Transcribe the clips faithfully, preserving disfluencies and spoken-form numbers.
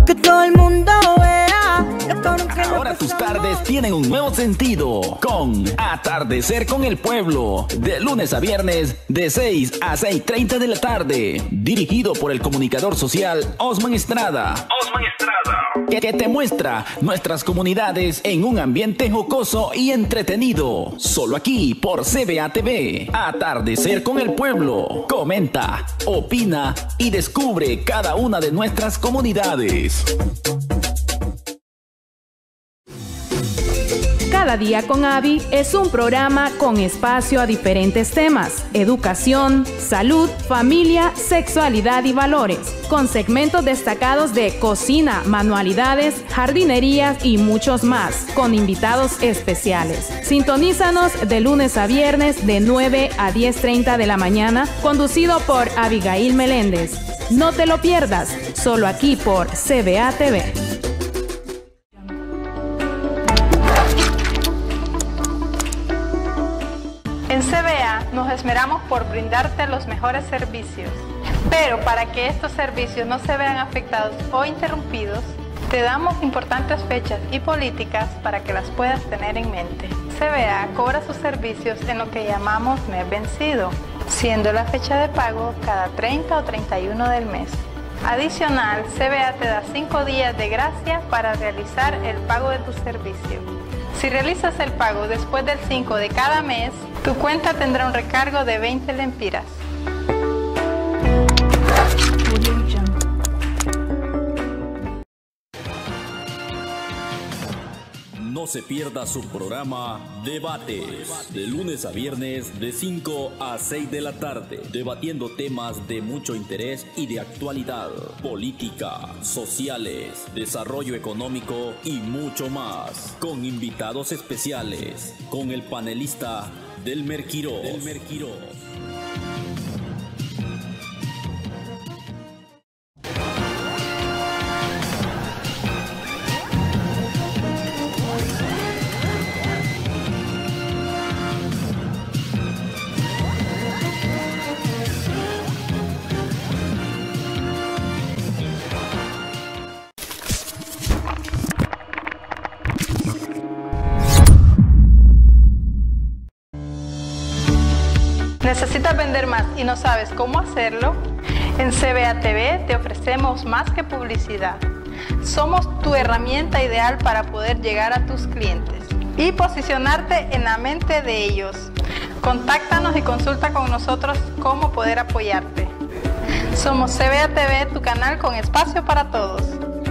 que todo el mundo vea. Ahora tus tardes tienen un nuevo sentido con Atardecer con el Pueblo, de lunes a viernes de seis a seis y treinta de la tarde, dirigido por el comunicador social Osman Estrada. Osman Estrada. Que, que te muestra nuestras comunidades en un ambiente jocoso y entretenido. Solo aquí por C B A T V. Atardecer con el Pueblo. Comenta, opina y descubre cada una de nuestras comunidades. Cada día con Abby es un programa con espacio a diferentes temas: educación, salud, familia, sexualidad y valores, con segmentos destacados de cocina, manualidades, jardinerías y muchos más, con invitados especiales. Sintonízanos de lunes a viernes de nueve a diez treinta de la mañana, conducido por Abigail Meléndez. No te lo pierdas, solo aquí por C B A T V. En C B A nos esmeramos por brindarte los mejores servicios, pero para que estos servicios no se vean afectados o interrumpidos, te damos importantes fechas y políticas para que las puedas tener en mente. C B A cobra sus servicios en lo que llamamos mes vencido, siendo la fecha de pago cada treinta o treinta y uno del mes. Adicional, C B A te da cinco días de gracia para realizar el pago de tu servicio. Si realizas el pago después del cinco de cada mes, tu cuenta tendrá un recargo de veinte lempiras. No se pierda su programa Debates, de lunes a viernes de cinco a seis de la tarde, debatiendo temas de mucho interés y de actualidad, política, sociales, desarrollo económico y mucho más, con invitados especiales, con el panelista Delmer Quiroz. Delmer Quiroz. ¿Necesitas vender más y no sabes cómo hacerlo? En C B A T V te ofrecemos más que publicidad. Somos tu herramienta ideal para poder llegar a tus clientes y posicionarte en la mente de ellos. Contáctanos y consulta con nosotros cómo poder apoyarte. Somos C B A T V, tu canal con espacio para todos.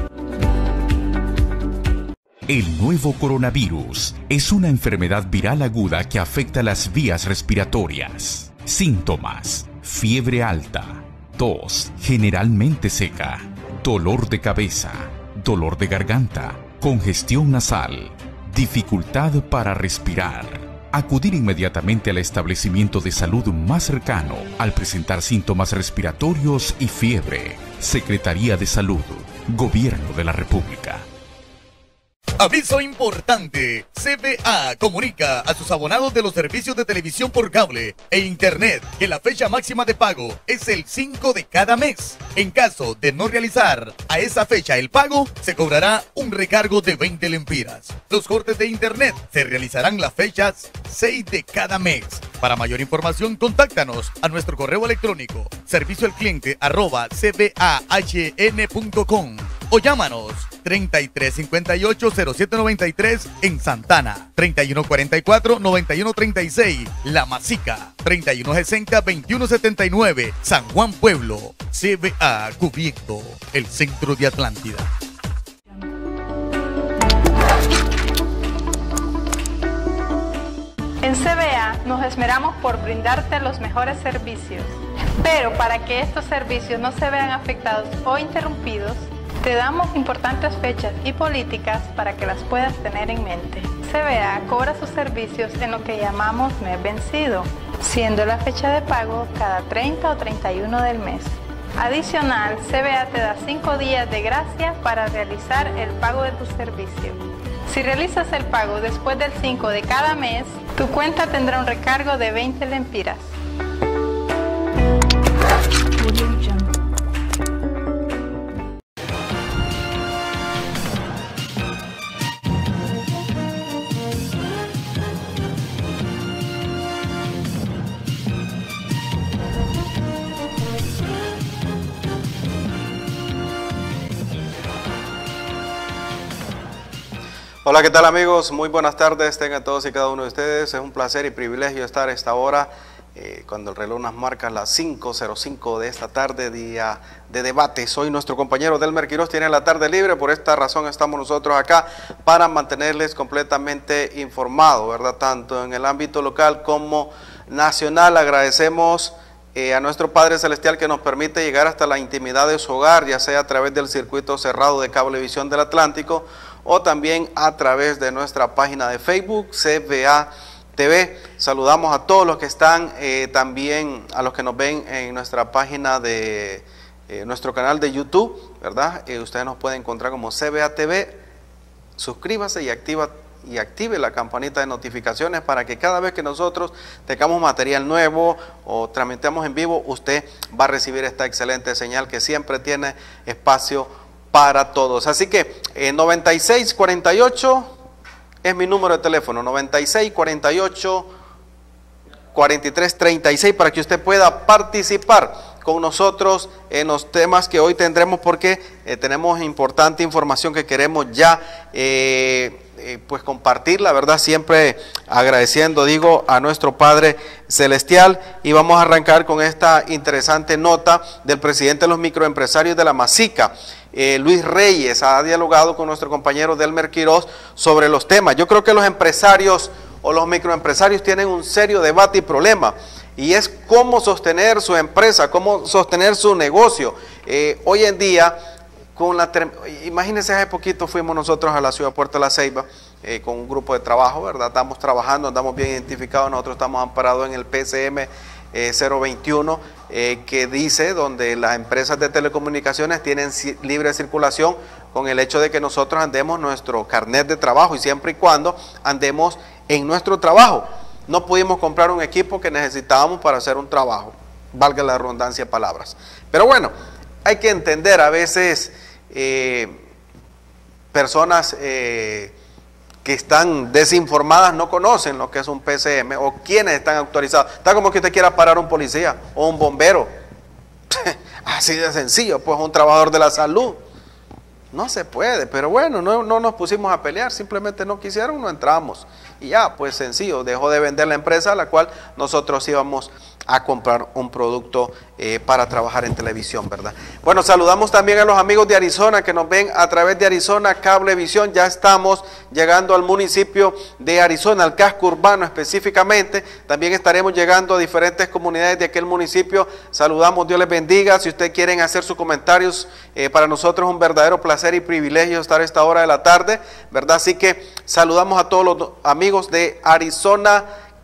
El nuevo coronavirus es una enfermedad viral aguda que afecta las vías respiratorias. Síntomas: fiebre alta, tos generalmente seca, dolor de cabeza, dolor de garganta, congestión nasal, dificultad para respirar. Acudir inmediatamente al establecimiento de salud más cercano al presentar síntomas respiratorios y fiebre. Secretaría de Salud, Gobierno de la República. Aviso importante. C B A comunica a sus abonados de los servicios de televisión por cable e internet que la fecha máxima de pago es el cinco de cada mes. En caso de no realizar a esa fecha el pago, se cobrará un recargo de veinte lempiras. Los cortes de internet se realizarán las fechas seis de cada mes. Para mayor información, contáctanos a nuestro correo electrónico servicio al cliente arroba c b a h n punto com o llámanos treinta y tres cincuenta y ocho cero siete noventa y tres en Santana, treinta y uno cuarenta y cuatro noventa y uno treinta y seis La Masica, treinta y uno sesenta veintiuno setenta y nueve San Juan Pueblo. C B A Cubierto, el centro de Atlántida. En C B A nos esmeramos por brindarte los mejores servicios, pero para que estos servicios no se vean afectados o interrumpidos, te damos importantes fechas y políticas para que las puedas tener en mente. C B A cobra sus servicios en lo que llamamos mes vencido, siendo la fecha de pago cada treinta o treinta y uno del mes. Adicional, C B A te da cinco días de gracia para realizar el pago de tu servicio. Si realizas el pago después del cinco de cada mes, tu cuenta tendrá un recargo de veinte lempiras. Hola, ¿qué tal amigos? Muy buenas tardes, tengan todos y cada uno de ustedes. Es un placer y privilegio estar a esta hora, eh, cuando el reloj nos marca las cinco cero cinco de esta tarde, día de debates. Hoy nuestro compañero Delmer Quiroz tiene la tarde libre, por esta razón estamos nosotros acá para mantenerles completamente informados, ¿verdad? Tanto en el ámbito local como nacional. Agradecemos eh, a nuestro Padre Celestial que nos permite llegar hasta la intimidad de su hogar, ya sea a través del circuito cerrado de Cablevisión del Atlántico, o también a través de nuestra página de Facebook, C V A T V. Saludamos a todos los que están, eh, también a los que nos ven en nuestra página de eh, nuestro canal de YouTube, ¿verdad? Eh, ustedes nos pueden encontrar como C V A T V. Suscríbase y activa y active la campanita de notificaciones para que cada vez que nosotros tengamos material nuevo o tramitemos en vivo, usted va a recibir esta excelente señal que siempre tiene espacio para todos. Así que eh, noventa y seis cuarenta y ocho es mi número de teléfono, noventa y seis cuarenta y ocho cuarenta y tres treinta y seis, para que usted pueda participar con nosotros en los temas que hoy tendremos, porque eh, tenemos importante información que queremos ya eh, eh, pues compartir, la verdad, siempre agradeciendo, digo, a nuestro Padre Celestial. Y vamos a arrancar con esta interesante nota del presidente de los microempresarios de la Masica. Eh, Luis Reyes ha dialogado con nuestro compañero Delmer Quiroz sobre los temas. Yo creo que los empresarios o los microempresarios tienen un serio debate y problema, y es cómo sostener su empresa, cómo sostener su negocio. Eh, hoy en día, con la imagínense, hace poquito fuimos nosotros a la ciudad de Puerto La Ceiba eh, con un grupo de trabajo, ¿verdad? Estamos trabajando, andamos bien identificados, nosotros estamos amparados en el P S M Eh, cero veintiuno, eh, que dice donde las empresas de telecomunicaciones tienen libre circulación, con el hecho de que nosotros andemos nuestro carnet de trabajo, y siempre y cuando andemos en nuestro trabajo. No pudimos comprar un equipo que necesitábamos para hacer un trabajo, valga la redundancia de palabras. Pero bueno, hay que entender, a veces eh, personas eh, que están desinformadas no conocen lo que es un P S M o quienes están autorizados. Está como que usted quiera parar a un policía o un bombero. Así de sencillo, pues un trabajador de la salud. No se puede, pero bueno, no, no nos pusimos a pelear, simplemente no quisieron, no entramos. Y ya, pues sencillo, dejó de vender la empresa a la cual nosotros íbamos a comprar un producto eh, para trabajar en televisión, ¿verdad? Bueno, saludamos también a los amigos de Arizona que nos ven a través de Arizona Cablevisión. Ya estamos llegando al municipio de Arizona, al casco urbano específicamente. También estaremos llegando a diferentes comunidades de aquel municipio. Saludamos, Dios les bendiga. Si ustedes quieren hacer sus comentarios, eh, para nosotros es un verdadero placer y privilegio estar a esta hora de la tarde, ¿verdad? Así que saludamos a todos los amigos de Arizona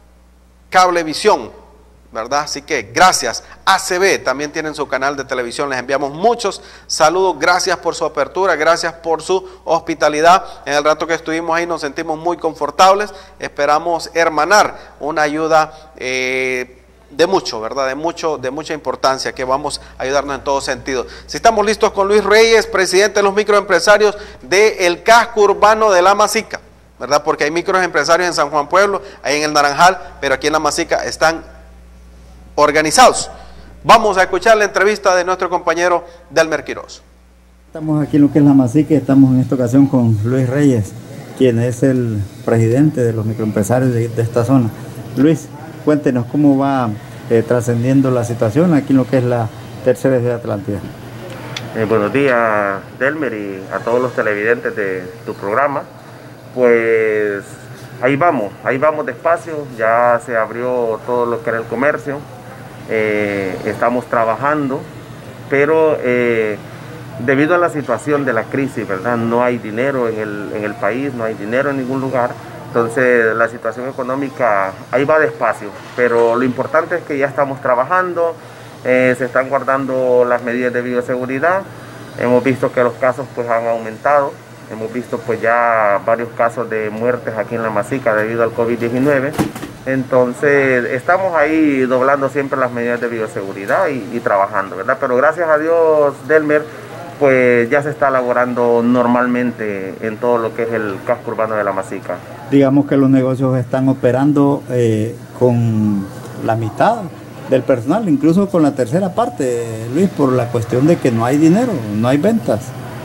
Cablevisión, ¿verdad? Así que gracias. A C B también tienen su canal de televisión, les enviamos muchos saludos, gracias por su apertura, gracias por su hospitalidad. En el rato que estuvimos ahí nos sentimos muy confortables, esperamos hermanar una ayuda eh, de mucho, ¿verdad? De mucho, de mucha importancia, que vamos a ayudarnos en todos sentidos. Si estamos listos con Luis Reyes, presidente de los microempresarios del casco urbano de La Masica, ¿verdad? Porque hay microempresarios en San Juan Pueblo, hay en el Naranjal, pero aquí en La Masica están organizados. Vamos a escuchar la entrevista de nuestro compañero Delmer Quiroz. Estamos aquí en lo que es La Masica, estamos en esta ocasión con Luis Reyes, quien es el presidente de los microempresarios de, de esta zona. Luis, cuéntenos cómo va eh, trascendiendo la situación aquí en lo que es la tercera ciudad de Atlántida. Eh, buenos días, Delmer, y a todos los televidentes de tu programa. Pues ahí vamos, ahí vamos despacio, ya se abrió todo lo que era el comercio. Eh, estamos trabajando, pero eh, debido a la situación de la crisis, ¿verdad? No hay dinero en el, en el país, no hay dinero en ningún lugar, entonces la situación económica ahí va despacio, pero lo importante es que ya estamos trabajando, eh, se están guardando las medidas de bioseguridad, hemos visto que los casos pues han aumentado, hemos visto pues ya varios casos de muertes aquí en La Masica debido al COVID diecinueve. Entonces estamos ahí doblando siempre las medidas de bioseguridad y, y trabajando, ¿verdad? Pero gracias a Dios, Delmer, pues ya se está elaborando normalmente en todo lo que es el casco urbano de La Masica. Digamos que los negocios están operando eh, con la mitad del personal, incluso con la tercera parte, Luis, por la cuestión de que no hay dinero, no hay ventas.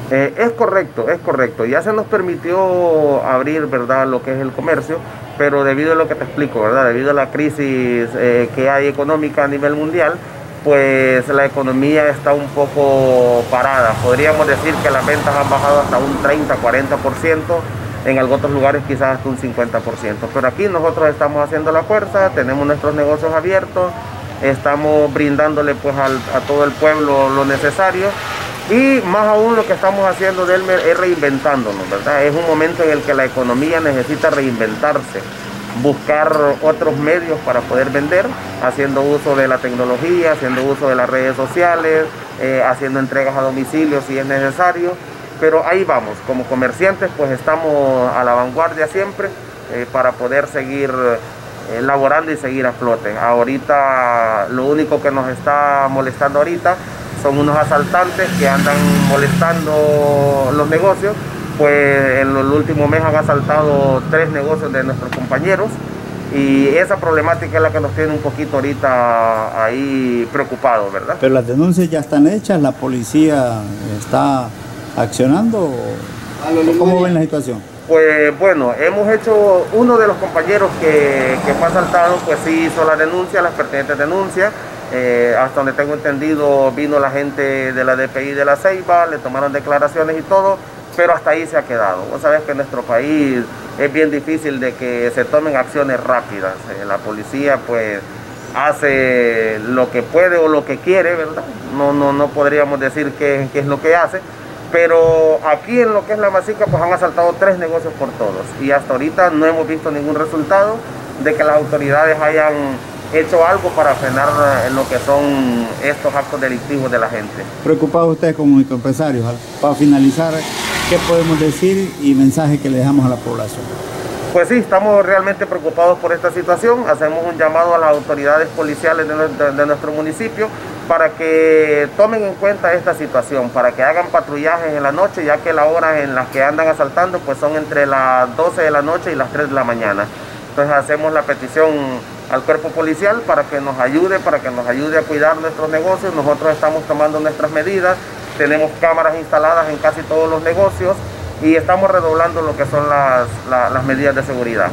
Eh, es correcto, es correcto. Ya se nos permitió abrir, ¿verdad?, lo que es el comercio, pero debido a lo que te explico, ¿verdad?, debido a la crisis eh, que hay económica a nivel mundial, pues la economía está un poco parada. Podríamos decir que las ventas han bajado hasta un treinta, cuarenta por ciento, en algunos lugares quizás hasta un cincuenta por ciento. Pero aquí nosotros estamos haciendo la fuerza, tenemos nuestros negocios abiertos, estamos brindándole pues al, a todo el pueblo lo necesario. Y más aún lo que estamos haciendo, Delmer, es reinventándonos, ¿verdad? Es un momento en el que la economía necesita reinventarse, buscar otros medios para poder vender, haciendo uso de la tecnología, haciendo uso de las redes sociales, eh, haciendo entregas a domicilio si es necesario. Pero ahí vamos, como comerciantes pues estamos a la vanguardia siempre eh, para poder seguir eh, laborando y seguir a flote. Ahorita lo único que nos está molestando ahorita son unos asaltantes que andan molestando los negocios. Pues en el último mes han asaltado tres negocios de nuestros compañeros y esa problemática es la que nos tiene un poquito ahorita ahí preocupados, ¿verdad? Pero las denuncias ya están hechas, la policía está accionando. ¿Cómo ven la situación? Pues bueno, hemos hecho, uno de los compañeros que, que fue asaltado, pues sí hizo la denuncia, las pertinentes denuncias. Eh, hasta donde tengo entendido vino la gente de la D P I de La Ceiba, le tomaron declaraciones y todo, pero hasta ahí se ha quedado. Vos sabés que en nuestro país es bien difícil de que se tomen acciones rápidas. Eh, la policía pues hace lo que puede o lo que quiere, ¿verdad? No, no, no podríamos decir qué, qué es lo que hace, pero aquí en lo que es La Masica pues han asaltado tres negocios por todos y hasta ahorita no hemos visto ningún resultado de que las autoridades hayan hecho algo para frenar en lo que son estos actos delictivos de la gente. ¿Preocupados ustedes como microempresarios? Para finalizar, ¿qué podemos decir y mensaje que le dejamos a la población? Pues sí, estamos realmente preocupados por esta situación. Hacemos un llamado a las autoridades policiales de, de, de nuestro municipio para que tomen en cuenta esta situación, para que hagan patrullajes en la noche, ya que las horas en las que andan asaltando pues son entre las doce de la noche y las tres de la mañana. Entonces hacemos la petición al cuerpo policial para que nos ayude, para que nos ayude a cuidar nuestros negocios. Nosotros estamos tomando nuestras medidas, tenemos cámaras instaladas en casi todos los negocios y estamos redoblando lo que son las, la, las medidas de seguridad.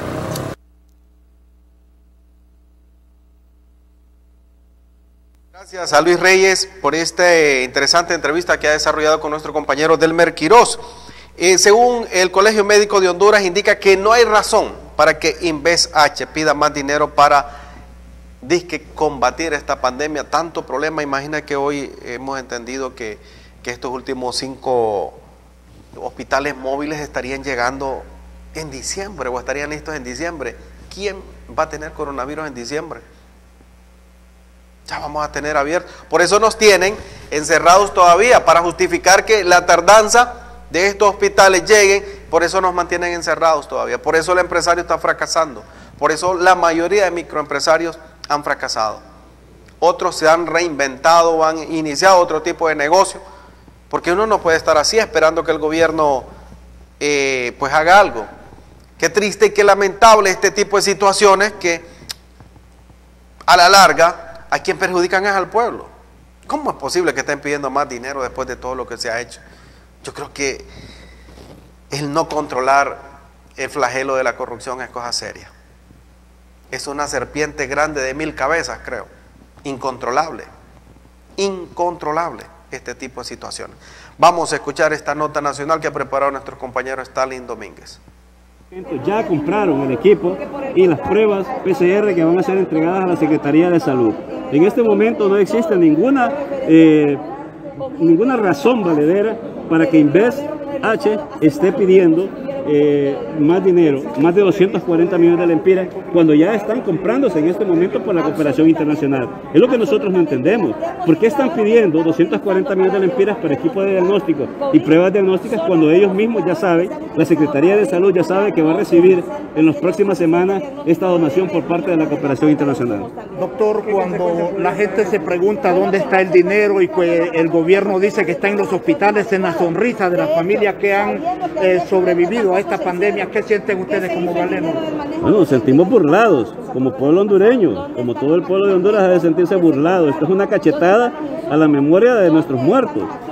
Gracias a Luis Reyes por esta interesante entrevista que ha desarrollado con nuestro compañero Delmer Quiroz. Eh, según el Colegio Médico de Honduras, indica que no hay razón para que InvestH pida más dinero para disque combatir esta pandemia, tanto problema. Imagina que hoy hemos entendido que, que estos últimos cinco hospitales móviles estarían llegando en diciembre o estarían listos en diciembre. ¿Quién va a tener coronavirus en diciembre? Ya vamos a tener abiertos. Por eso nos tienen encerrados todavía, para justificar que la tardanza de estos hospitales lleguen. Por eso nos mantienen encerrados todavía. Por eso el empresario está fracasando. Por eso la mayoría de microempresarios han fracasado. Otros se han reinventado o han iniciado otro tipo de negocio. Porque uno no puede estar así esperando que el gobierno eh, pues haga algo. Qué triste y qué lamentable este tipo de situaciones que a la larga a quien perjudican es al pueblo. ¿Cómo es posible que estén pidiendo más dinero después de todo lo que se ha hecho? Yo creo que el no controlar el flagelo de la corrupción es cosa seria. Es una serpiente grande de mil cabezas, creo. Incontrolable. Incontrolable este tipo de situaciones. Vamos a escuchar esta nota nacional que ha preparado nuestro compañero Stalin Domínguez. Ya compraron el equipo y las pruebas P C R que van a ser entregadas a la Secretaría de Salud. En este momento no existe ninguna, eh, ninguna razón valedera para que InvestH esté pidiendo eh, más dinero, más de doscientos cuarenta millones de lempiras, cuando ya están comprándose en este momento por la cooperación internacional. Es lo que nosotros no entendemos. ¿Por qué están pidiendo doscientos cuarenta millones de lempiras para equipos de diagnóstico y pruebas diagnósticas cuando ellos mismos ya saben, la Secretaría de Salud ya sabe que va a recibir en las próximas semanas esta donación por parte de la cooperación internacional? Doctor, cuando la gente se pregunta dónde está el dinero y que el gobierno dice que está en los hospitales, en la sonrisa de las familias que han eh, sobrevivido a esta pandemia, ¿qué sienten ustedes como galenos? Bueno, nos sentimos burlados, como pueblo hondureño, como todo el pueblo de Honduras debe sentirse burlado. Esto es una cachetada a la memoria de nuestros muertos.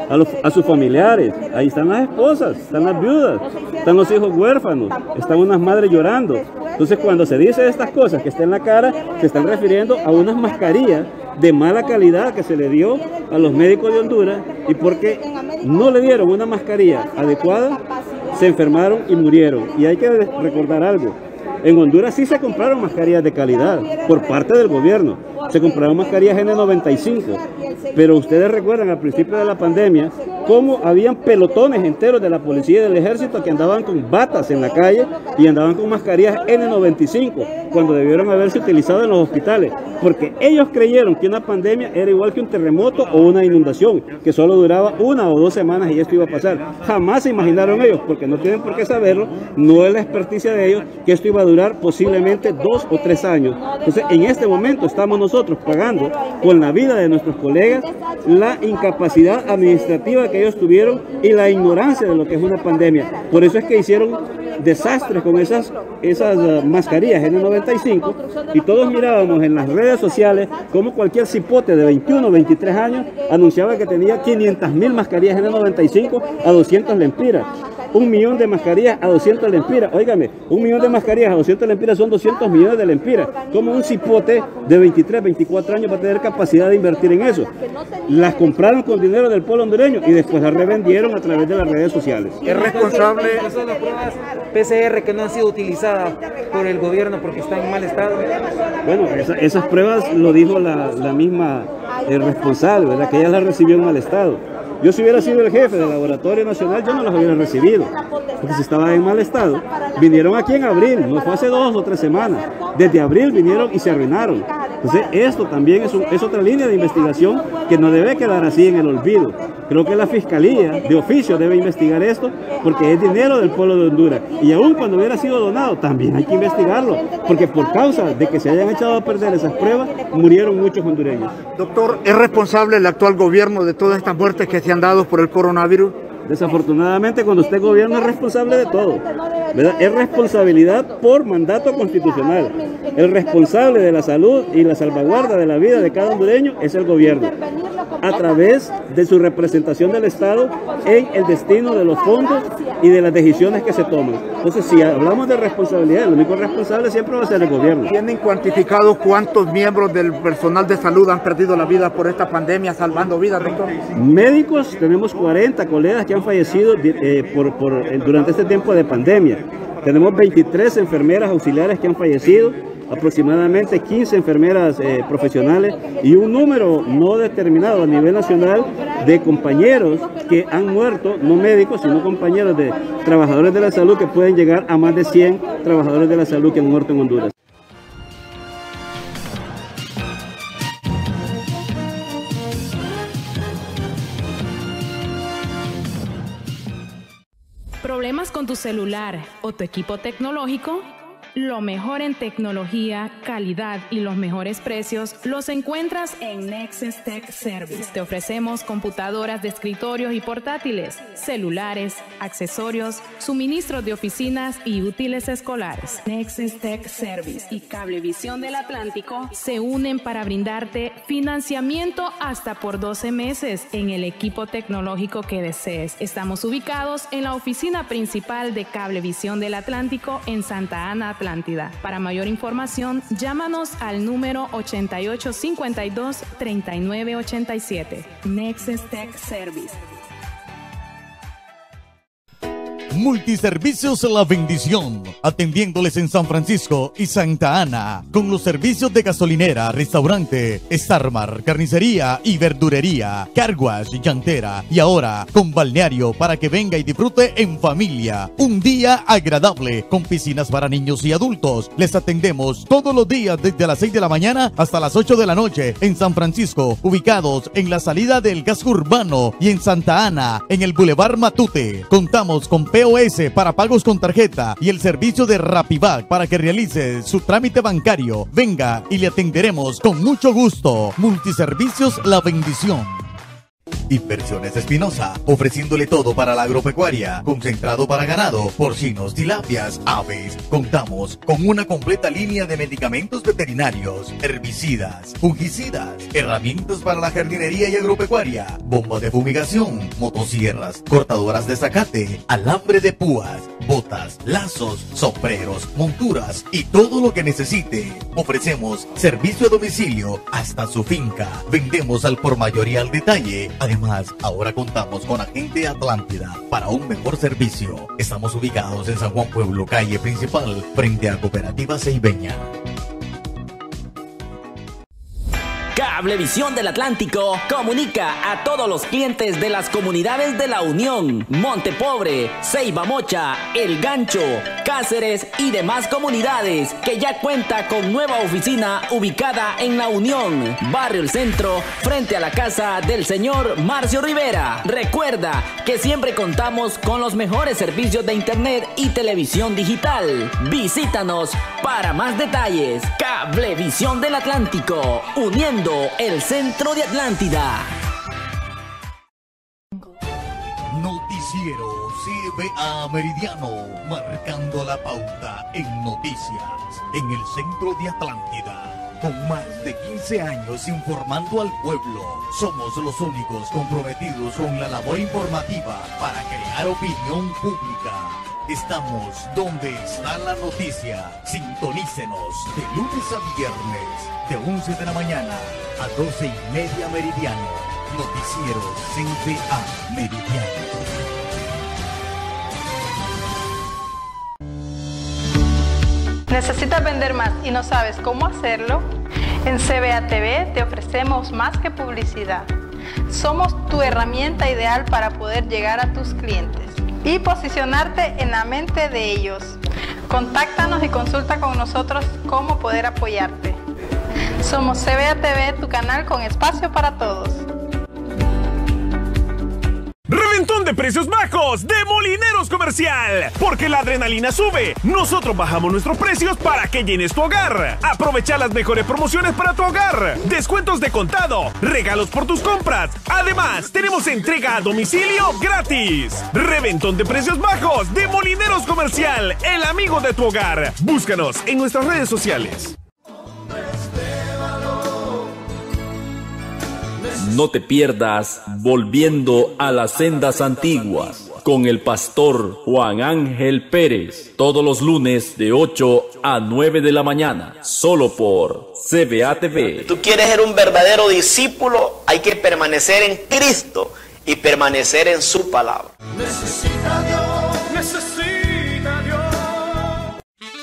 a, los, a sus familiares. Ahí están las esposas, están las viudas, están los hijos huérfanos, están unas madres llorando. Entonces cuando se dice estas cosas que está en la cara, se están refiriendo a unas mascarillas de mala calidad que se le dio a los médicos de Honduras, y porque no le dieron una mascarilla adecuada, se enfermaron y murieron. Y hay que recordar algo. En Honduras sí se compraron mascarillas de calidad por parte del gobierno. Se compraron mascarillas N noventa y cinco. Pero ustedes recuerdan al principio de la pandemia cómo habían pelotones enteros de la policía y del ejército que andaban con batas en la calle y andaban con mascarillas N noventa y cinco cuando debieron haberse utilizado en los hospitales. Porque ellos creyeron que una pandemia era igual que un terremoto o una inundación, que solo duraba una o dos semanas y esto iba a pasar. Jamás se imaginaron ellos, porque no tienen por qué saberlo, no es la experticia de ellos, que esto iba a durar posiblemente dos o tres años. Entonces, en este momento estamos nosotros pagando con la vida de nuestros colegas la incapacidad administrativa que ellos tuvieron y la ignorancia de lo que es una pandemia. Por eso es que hicieron desastres con esas, esas uh, mascarillas N noventa y cinco, y todos mirábamos en las redes sociales como cualquier cipote de veintiuno o veintitrés años anunciaba que tenía quinientas mil mascarillas N noventa y cinco a doscientas lempiras. Un millón de mascarillas a doscientas lempiras. Óigame, un millón de mascarillas a doscientas lempiras son doscientos millones de lempiras. Como un cipote de veintitrés, veinticuatro años va a tener capacidad de invertir en eso. Las compraron con dinero del pueblo hondureño y después las revendieron a través de las redes sociales. Es responsable. Son las pruebas P C R que no han sido utilizadas por el gobierno porque están en mal estado. Bueno, esa, esas pruebas lo dijo la, la misma el responsable, ¿verdad? Que ella las recibió en mal estado. Yo si hubiera sido el jefe del Laboratorio Nacional, yo no las hubiera recibido, porque si estaban en mal estado, vinieron aquí en abril, no fue hace dos o tres semanas, desde abril vinieron y se arruinaron. Entonces esto también es, un, es otra línea de investigación que no debe quedar así en el olvido. Creo que la Fiscalía de oficio debe investigar esto, porque es dinero del pueblo de Honduras, y aún cuando hubiera sido donado, también hay que investigarlo, porque por causa de que se hayan echado a perder esas pruebas, murieron muchos hondureños. Doctor, ¿es responsable el actual gobierno de todas estas muertes que se han dado por el coronavirus? Desafortunadamente, cuando usted gobierna es responsable de todo, ¿verdad? Es responsabilidad por mandato constitucional. El responsable de la salud y la salvaguarda de la vida de cada hondureño es el gobierno, a través de su representación del Estado en el destino de los fondos y de las decisiones que se toman. Entonces, si hablamos de responsabilidad, el único responsable siempre va a ser el gobierno. ¿Tienen cuantificado cuántos miembros del personal de salud han perdido la vida por esta pandemia, salvando vidas, doctor? Médicos, tenemos cuarenta colegas que han fallecido eh, por, por, durante este tiempo de pandemia. Tenemos veintitrés enfermeras auxiliares que han fallecido, aproximadamente quince enfermeras eh, profesionales y un número no determinado a nivel nacional de compañeros que han muerto, no médicos, sino compañeros de trabajadores de la salud, que pueden llegar a más de cien trabajadores de la salud que han muerto en Honduras. ¿Problemas con tu celular o tu equipo tecnológico? Lo mejor en tecnología, calidad y los mejores precios los encuentras en Nexus Tech Service. Te ofrecemos computadoras de escritorios y portátiles, celulares, accesorios, suministros de oficinas y útiles escolares. Nexus Tech Service y Cablevisión del Atlántico se unen para brindarte financiamiento hasta por doce meses en el equipo tecnológico que desees. Estamos ubicados en la oficina principal de Cablevisión del Atlántico en Santa Ana, Atlántico. Para mayor información, llámanos al número ochenta y ocho cincuenta y dos treinta y nueve ochenta y siete. Nexus Tech Service. Multiservicios La Bendición, atendiéndoles en San Francisco y Santa Ana, con los servicios de gasolinera, restaurante, Starmar, carnicería y verdurería, car wash, llantera, y ahora con balneario para que venga y disfrute en familia. Un día agradable con piscinas para niños y adultos. Les atendemos todos los días desde las seis de la mañana hasta las ocho de la noche en San Francisco, ubicados en la salida del casco urbano, y en Santa Ana, en el Boulevard Matute. Contamos con P O S para pagos con tarjeta y el servicio de Rapibac para que realice su trámite bancario. Venga y le atenderemos con mucho gusto. Multiservicios La Bendición. Inversiones Espinosa, ofreciéndole todo para la agropecuaria, concentrado para ganado, porcinos, tilapias, aves. Contamos con una completa línea de medicamentos veterinarios, herbicidas, fungicidas, herramientas para la jardinería y agropecuaria, bombas de fumigación, motosierras, cortadoras de zacate, alambre de púas, botas, lazos, sombreros, monturas y todo lo que necesite. Ofrecemos servicio a domicilio hasta su finca. Vendemos al por mayor y al detalle. Además, ahora contamos con Agente Atlántida para un mejor servicio. Estamos ubicados en San Juan Pueblo, calle principal, frente a Cooperativa Ceibeña. Cablevisión del Atlántico comunica a todos los clientes de las comunidades de La Unión, Montepobre, Ceiba Mocha, El Gancho, Cáceres y demás comunidades que ya cuenta con nueva oficina ubicada en La Unión, Barrio El Centro, frente a la casa del señor Marcio Rivera. Recuerda que siempre contamos con los mejores servicios de internet y televisión digital. Visítanos para más detalles. Cablevisión del Atlántico, uniendo el centro de Atlántida. Noticiero C B A Meridiano, marcando la pauta en noticias en el centro de Atlántida. Con más de quince años informando al pueblo, somos los únicos comprometidos con la labor informativa para crear opinión pública. Estamos donde está la noticia. Sintonícenos de lunes a viernes, de once de la mañana a doce y media meridiano. Noticiero C B A Meridiano. ¿Necesitas vender más y no sabes cómo hacerlo? En C B A T V te ofrecemos más que publicidad. Somos tu herramienta ideal para poder llegar a tus clientes y posicionarte en la mente de ellos. Contáctanos y consulta con nosotros cómo poder apoyarte. Somos C B A T V, tu canal con espacio para todos. Reventón de precios bajos de Molineros Comercial. Porque la adrenalina sube, nosotros bajamos nuestros precios para que llenes tu hogar. Aprovecha las mejores promociones para tu hogar. Descuentos de contado, regalos por tus compras. Además, tenemos entrega a domicilio gratis. Reventón de precios bajos de Molineros Comercial, el amigo de tu hogar. Búscanos en nuestras redes sociales. No te pierdas Volviendo a las Sendas Antiguas con el pastor Juan Ángel Pérez, todos los lunes de ocho a nueve de la mañana, solo por C B A T V. Si tú quieres ser un verdadero discípulo, hay que permanecer en Cristo y permanecer en su palabra. Necesita Dios, necesita Dios.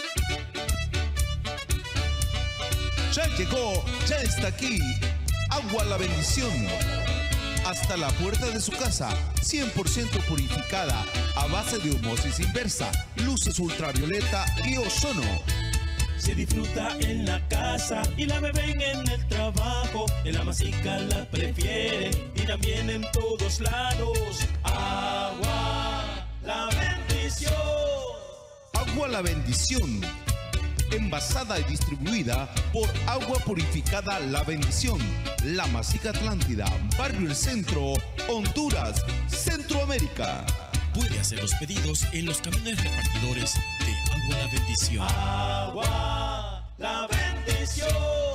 Ya llegó, ya está aquí. Agua La Bendición. Hasta la puerta de su casa, cien por ciento purificada, a base de osmosis inversa, luces ultravioleta y ozono. Se disfruta en la casa y la beben en el trabajo. En la masica la prefiere y también en todos lados. Agua La Bendición. Agua La Bendición. Envasada y distribuida por Agua Purificada La Bendición, La Masica Atlántida, Barrio El Centro, Honduras, Centroamérica. Puede hacer los pedidos en los camiones repartidores de Agua La Bendición. Agua La Bendición.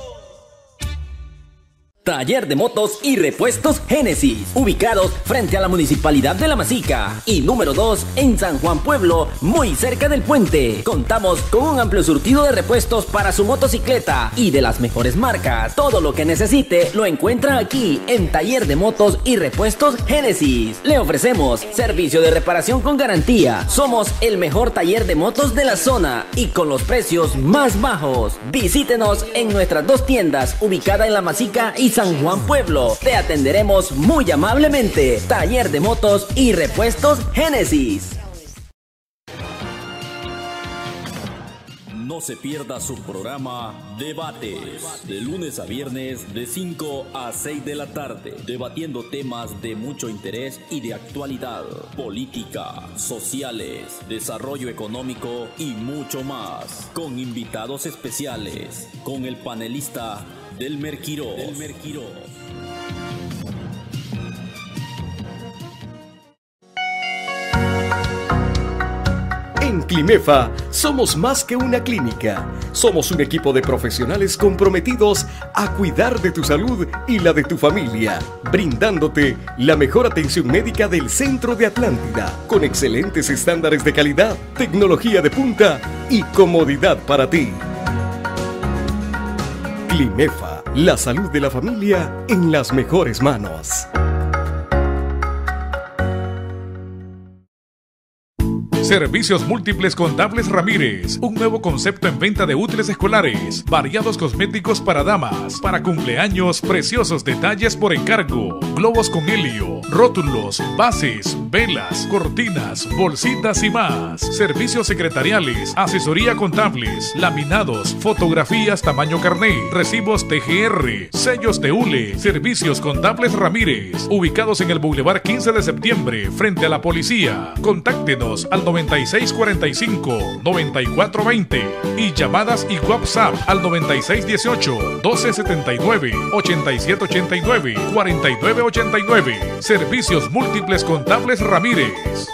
Taller de motos y repuestos Génesis, ubicados frente a la Municipalidad de La Masica y número dos en San Juan Pueblo, muy cerca del puente. Contamos con un amplio surtido de repuestos para su motocicleta y de las mejores marcas. Todo lo que necesite lo encuentra aquí en Taller de Motos y Repuestos Génesis. Le ofrecemos servicio de reparación con garantía. Somos el mejor taller de motos de la zona y con los precios más bajos. Visítenos en nuestras dos tiendas ubicadas en La Masica y San Juan Pueblo. Te atenderemos muy amablemente. Taller de Motos y Repuestos Génesis. No se pierda su programa Debates, de lunes a viernes de cinco a seis de la tarde, debatiendo temas de mucho interés y de actualidad, política, sociales, desarrollo económico y mucho más, con invitados especiales, con el panelista Delmer Quiroz. Delmer Quiroz. Climefa somos más que una clínica. Somos un equipo de profesionales comprometidos a cuidar de tu salud y la de tu familia, brindándote la mejor atención médica del centro de Atlántida, con excelentes estándares de calidad, tecnología de punta y comodidad para ti. Climefa, la salud de la familia en las mejores manos. Servicios Múltiples Contables Ramírez, un nuevo concepto en venta de útiles escolares, variados cosméticos para damas, para cumpleaños, preciosos detalles por encargo, globos con helio, rótulos, bases, velas, cortinas, bolsitas y más. Servicios secretariales, asesoría contables, laminados, fotografías tamaño carné, recibos T G R, sellos de hule. Servicios Contables Ramírez, ubicados en el Boulevard quince de septiembre, frente a la policía. Contáctenos al noventa y seis cuarenta y cinco, noventa y cuatro veinte y llamadas y WhatsApp al noventa y seis dieciocho, doce setenta y nueve, ochenta y siete ochenta y nueve, cuarenta y nueve ochenta y nueve. Servicios Múltiples Contables Ramírez.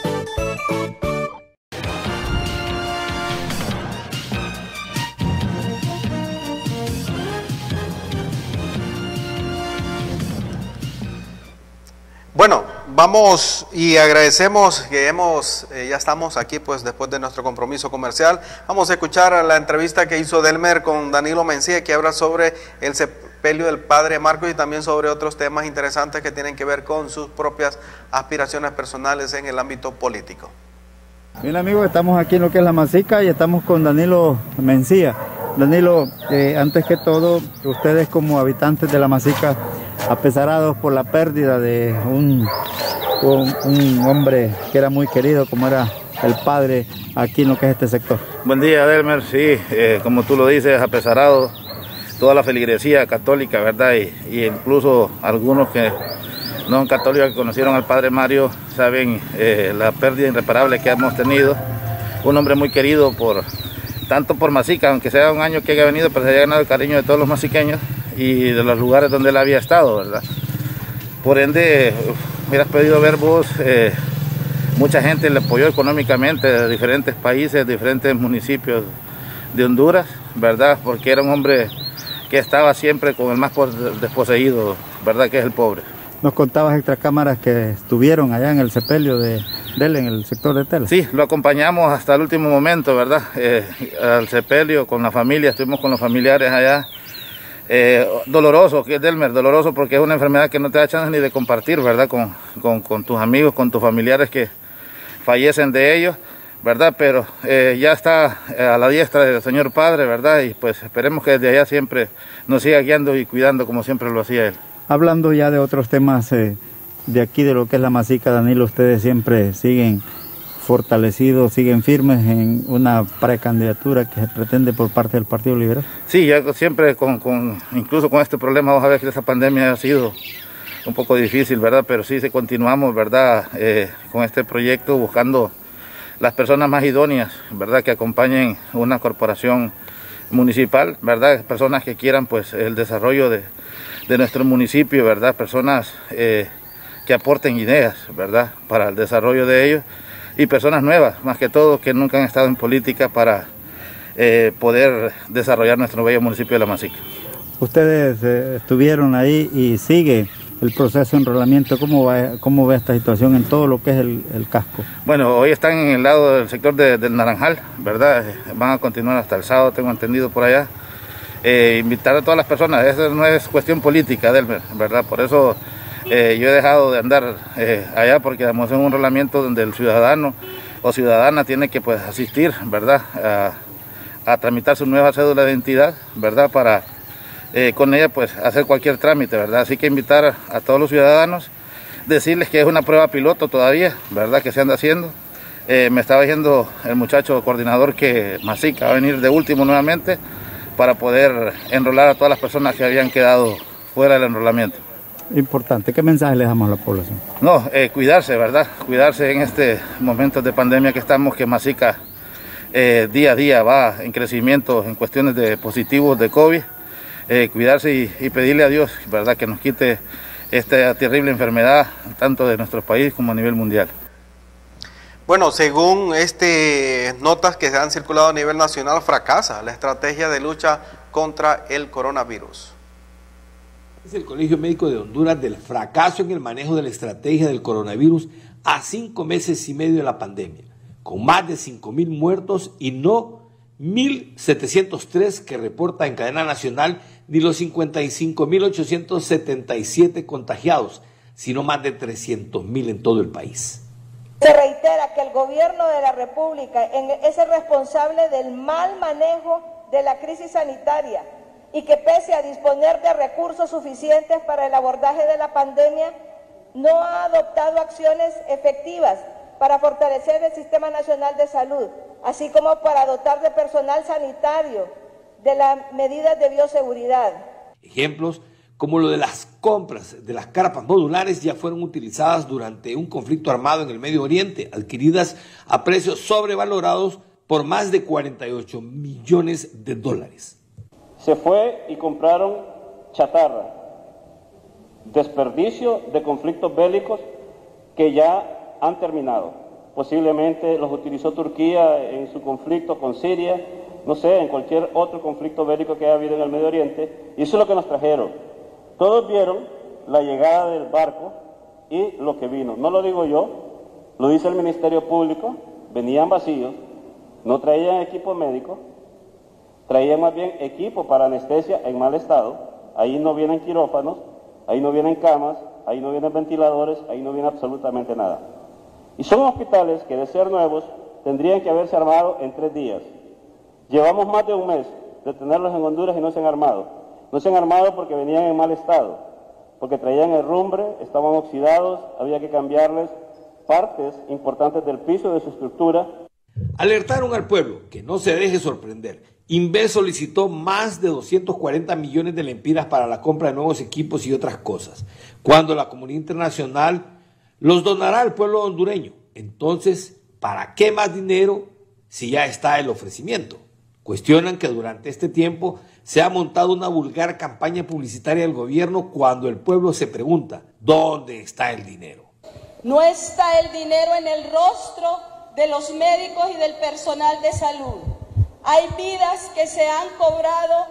Bueno, vamos y agradecemos que hemos, eh, ya estamos aquí pues después de nuestro compromiso comercial. Vamos a escuchar la entrevista que hizo Delmer con Danilo Mencía, que habla sobre el sepelio del padre Marcos y también sobre otros temas interesantes que tienen que ver con sus propias aspiraciones personales en el ámbito político. Bien amigos, estamos aquí en lo que es La Masica y estamos con Danilo Mencía. Danilo, eh, antes que todo, ustedes como habitantes de La Masica, apesarados por la pérdida de un, un, un hombre que era muy querido, como era el padre aquí en lo que es este sector. Buen día, Delmer. Sí, eh, como tú lo dices, apesarado toda la feligresía católica, ¿verdad? Y, y incluso algunos que no son católicos que conocieron al padre Mario saben eh, la pérdida irreparable que hemos tenido. Un hombre muy querido por tanto por Masica, aunque sea un año que haya venido, pero se haya ganado el cariño de todos los masiqueños y de los lugares donde él había estado, ¿verdad? Por ende, hubieras podido ver vos, eh, mucha gente le apoyó económicamente de diferentes países, diferentes municipios de Honduras, ¿verdad? Porque era un hombre que estaba siempre con el más desposeído, ¿verdad? Que es el pobre. Nos contabas extra cámaras que estuvieron allá en el sepelio de, de él, en el sector de Tela. Sí, lo acompañamos hasta el último momento, ¿verdad? Eh, al sepelio con la familia, estuvimos con los familiares allá. Eh, doloroso, que es Delmer, doloroso porque es una enfermedad que no te da chance ni de compartir, ¿verdad? Con, con, con tus amigos, con tus familiares que fallecen de ellos, ¿verdad? Pero eh, ya está a la diestra del Señor Padre, ¿verdad? Y pues esperemos que desde allá siempre nos siga guiando y cuidando como siempre lo hacía él. Hablando ya de otros temas eh, de aquí, de lo que es La Masica, Danilo, ustedes siempre siguen fortalecidos, siguen firmes en una precandidatura que se pretende por parte del Partido Liberal. Sí, ya siempre, con, con, incluso con este problema, vamos a ver que esta pandemia ha sido un poco difícil, ¿verdad? Pero sí, se continuamos, ¿verdad? Eh, con este proyecto, buscando las personas más idóneas, ¿verdad? Que acompañen una corporación municipal, ¿verdad? Personas que quieran, pues, el desarrollo de, de nuestro municipio, ¿verdad? Personas eh, que aporten ideas, ¿verdad? Para el desarrollo de ellos. Y personas nuevas, más que todo, que nunca han estado en política para eh, poder desarrollar nuestro bello municipio de La Masica. Ustedes eh, estuvieron ahí y sigue el proceso de enrolamiento. ¿Cómo va, cómo ve esta situación en todo lo que es el, el casco? Bueno, hoy están en el lado del sector de, del Naranjal, ¿verdad? Van a continuar hasta el sábado, tengo entendido por allá. Eh, invitar a todas las personas, eso no es cuestión política, ¿verdad? Por eso Eh, yo he dejado de andar eh, allá porque damos un enrolamiento donde el ciudadano o ciudadana tiene que pues asistir, ¿verdad? A, a tramitar su nueva cédula de identidad, ¿verdad? Para eh, con ella pues hacer cualquier trámite, ¿verdad? Así que invitar a, a todos los ciudadanos, decirles que es una prueba piloto todavía, ¿verdad? Que se anda haciendo. Eh, me estaba diciendo el muchacho coordinador que Masica va a venir de último nuevamente para poder enrolar a todas las personas que habían quedado fuera del enrolamiento. Importante. ¿Qué mensaje le damos a la población? No, eh, cuidarse, ¿verdad? Cuidarse en este momento de pandemia que estamos, que Masica eh, día a día va en crecimiento en cuestiones de positivos de COVID. Eh, cuidarse y, y pedirle a Dios, ¿verdad? Que nos quite esta terrible enfermedad, tanto de nuestro país como a nivel mundial. Bueno, según este, notas que se han circulado a nivel nacional, fracasa la estrategia de lucha contra el coronavirus. Es el Colegio Médico de Honduras del fracaso en el manejo de la estrategia del coronavirus a cinco meses y medio de la pandemia, con más de cinco mil muertos y no mil setecientos tres que reporta en cadena nacional, ni los cincuenta y cinco mil ochocientos setenta y siete contagiados, sino más de trescientos mil en todo el país. Se reitera que el gobierno de la República es el responsable del mal manejo de la crisis sanitaria y que pese a disponer de recursos suficientes para el abordaje de la pandemia, no ha adoptado acciones efectivas para fortalecer el Sistema Nacional de Salud, así como para dotar de personal sanitario de las medidas de bioseguridad. Ejemplos como lo de las compras de las carpas modulares ya fueron utilizadas durante un conflicto armado en el Medio Oriente, adquiridas a precios sobrevalorados por más de cuarenta y ocho millones de dólares. Se fue y compraron chatarra, desperdicio de conflictos bélicos que ya han terminado. Posiblemente los utilizó Turquía en su conflicto con Siria, no sé, en cualquier otro conflicto bélico que haya habido en el Medio Oriente, y eso es lo que nos trajeron. Todos vieron la llegada del barco y lo que vino. No lo digo yo, lo dice el Ministerio Público, venían vacíos, no traían equipo médico, traían más bien equipo para anestesia en mal estado. Ahí no vienen quirófanos, ahí no vienen camas, ahí no vienen ventiladores, ahí no viene absolutamente nada. Y son hospitales que de ser nuevos tendrían que haberse armado en tres días. Llevamos más de un mes de tenerlos en Honduras y no se han armado. No se han armado porque venían en mal estado, porque traían herrumbre, estaban oxidados, había que cambiarles partes importantes del piso de su estructura. Alertaron al pueblo que no se deje sorprender. Inves solicitó más de doscientos cuarenta millones de lempiras para la compra de nuevos equipos y otras cosas, cuando la comunidad internacional los donará al pueblo hondureño. Entonces, ¿para qué más dinero si ya está el ofrecimiento? Cuestionan que durante este tiempo se ha montado una vulgar campaña publicitaria del gobierno cuando el pueblo se pregunta, ¿dónde está el dinero? No está el dinero en el rostro de los médicos y del personal de salud. Hay vidas que se han cobrado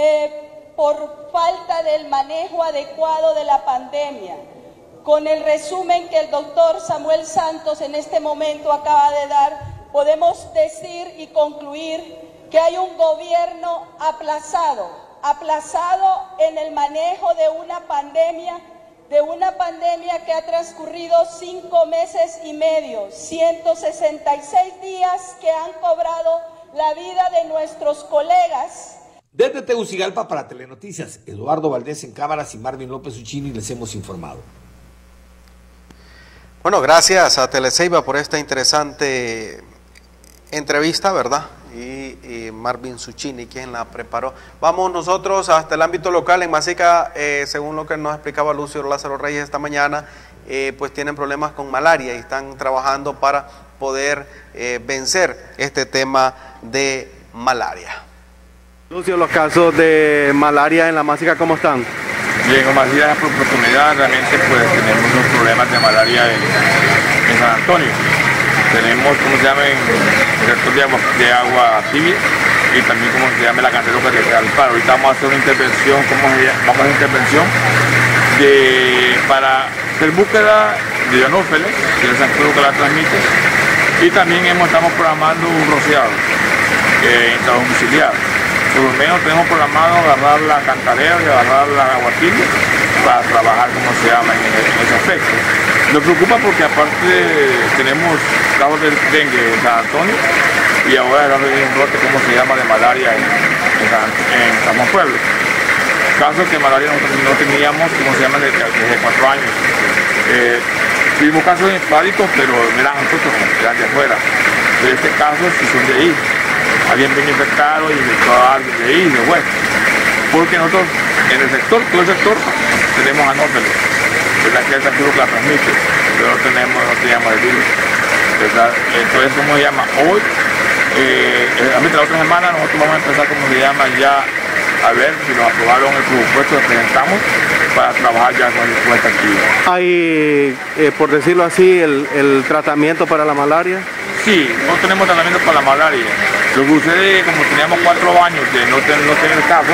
eh, por falta del manejo adecuado de la pandemia. Con el resumen que el doctor Samuel Santos en este momento acaba de dar, podemos decir y concluir que hay un gobierno aplazado, aplazado en el manejo de una pandemia, de una pandemia que ha transcurrido cinco meses y medio, ciento sesenta y seis días que han cobrado la vida de nuestros colegas. Desde Tegucigalpa para Telenoticias, Eduardo Valdés en cámaras y Marvin López Uchini les hemos informado. Bueno, gracias a Teleceiba por esta interesante entrevista, ¿verdad? Y, y Marvin Suchini, quien la preparó. Vamos nosotros hasta el ámbito local. En Masica, eh, según lo que nos explicaba Lucio Lázaro Reyes esta mañana, eh, pues tienen problemas con malaria y están trabajando para poder eh, vencer este tema de malaria. Lucio, los casos de malaria en la Masica, ¿cómo están? Bien, como hacía por oportunidad, realmente pues tenemos unos problemas de malaria en, en San Antonio. Tenemos, como se llama, el sector de agua, de agua tibia y también, como se llama, la canteroca que queda al paro. Ahorita vamos a hacer una intervención, ¿cómo se llama? Vamos a hacer una intervención de, para hacer búsqueda de ionófeles, que es el zancudo que la transmite, y también hemos, estamos programando un rociado eh, intradomiciliar. Por lo menos tenemos programado agarrar la cantarera y agarrar la agua tibia para trabajar, como se llama, en, en ese aspecto. Nos preocupa porque aparte tenemos casos del dengue en San Antonio y ahora hay un brote, como se llama, de malaria en, en, San, en San Juan Pueblo. Casos que malaria no, no teníamos, como se llama, desde, desde cuatro años. Eh, tuvimos casos esporádicos, pero no eran nosotros, eran de afuera. Pero este caso sí son de ahí. Alguien viene infectado y infectó a alguien de ahí, de bueno. Porque nosotros, en el sector, todo el sector, tenemos anófeles. ¿Verdad? Que es el virus que la transmite, pero no tenemos, no teníamos el virus, ¿verdad? Entonces, ¿cómo se llama? Hoy, eh, la otra semana nosotros vamos a empezar, como se llama, ya a ver si nos aprobaron el presupuesto que presentamos para trabajar ya con, con esta actividad. ¿Hay, eh, por decirlo así, el, el tratamiento para la malaria? Sí, no tenemos tratamiento para la malaria. Lo que sucede, como teníamos cuatro años de no, ten, no tener casos,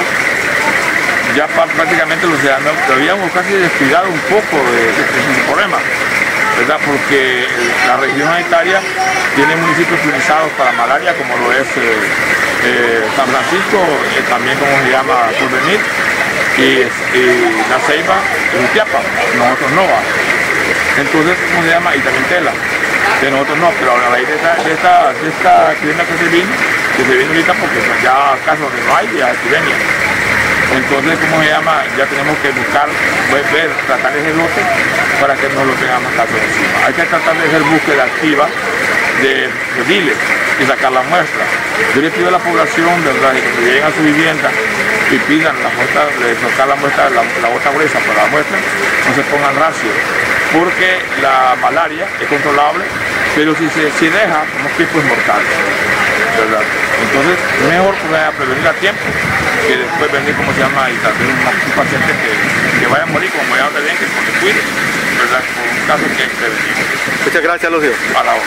ya prácticamente los ciudadanos habíamos casi descuidado un poco de, de, de ese problema, ¿verdad? Porque la región sanitaria tiene municipios priorizados para malaria, como lo es eh, eh, San Francisco, eh, también como se llama Porvenir, y, y La Ceiba, y Jutiapa, nosotros no va. Entonces, ¿cómo se llama? Y también Tela, de nosotros no, pero a raíz de esta, de esta, de esta epidemia que se vino, que se vino ahorita porque pues, ya casos de no hay, ya epidemia. Entonces, ¿cómo se llama? Ya tenemos que buscar, ver, tratar ese lote para que no lo tengamos casos encima. Hay que tratar de hacer búsqueda activa de rediles y sacar la muestra. Yo le pido a la población, ¿verdad?, que cuando lleguen a su vivienda y pidan la muestra, de sacar la muestra, la, la bota gruesa para la muestra, no se pongan racios, porque la malaria es controlable, pero si se si deja, un tipo es mortal, ¿verdad? Entonces, mejor prevenir a tiempo que después venir, como se llama, y tal vez un, un paciente que, que vaya a morir, como ya te bien, que se cuide, ¿verdad? Por un caso que prevenir. Muchas gracias, Lucio. A la hora.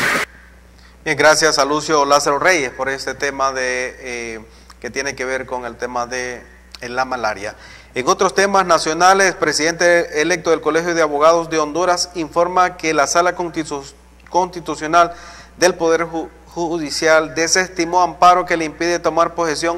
Bien, gracias a Lucio Lázaro Reyes por este tema de eh, que tiene que ver con el tema de eh, la malaria. En otros temas nacionales, presidente electo del Colegio de Abogados de Honduras informa que la Sala Constitu- Constitucional del Poder Ju- Judicial desestimó amparo que le impide tomar posesión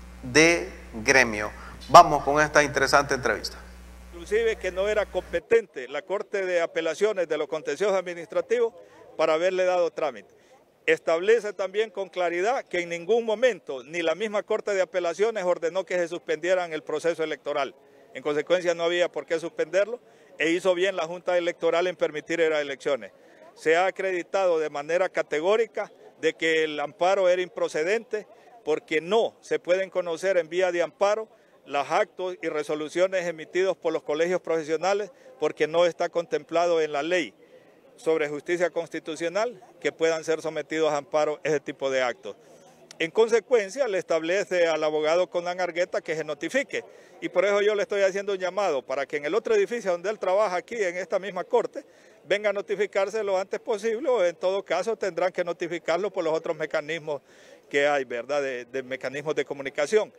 de gremio. Vamos con esta interesante entrevista. Inclusive que no era competente la Corte de Apelaciones de los Contenciosos Administrativos para haberle dado trámite. Establece también con claridad que en ningún momento ni la misma Corte de Apelaciones ordenó que se suspendieran el proceso electoral. En consecuencia no había por qué suspenderlo e hizo bien la Junta Electoral en permitir las elecciones. Se ha acreditado de manera categórica de que el amparo era improcedente porque no se pueden conocer en vía de amparo los actos y resoluciones emitidos por los colegios profesionales porque no está contemplado en la ley sobre justicia constitucional que puedan ser sometidos a amparo ese tipo de actos. En consecuencia, le establece al abogado Conan Argueta que se notifique y por eso yo le estoy haciendo un llamado para que en el otro edificio donde él trabaja aquí, en esta misma corte, venga a notificarse lo antes posible o en todo caso tendrán que notificarlo por los otros mecanismos que hay, ¿verdad?, de, de mecanismos de comunicación.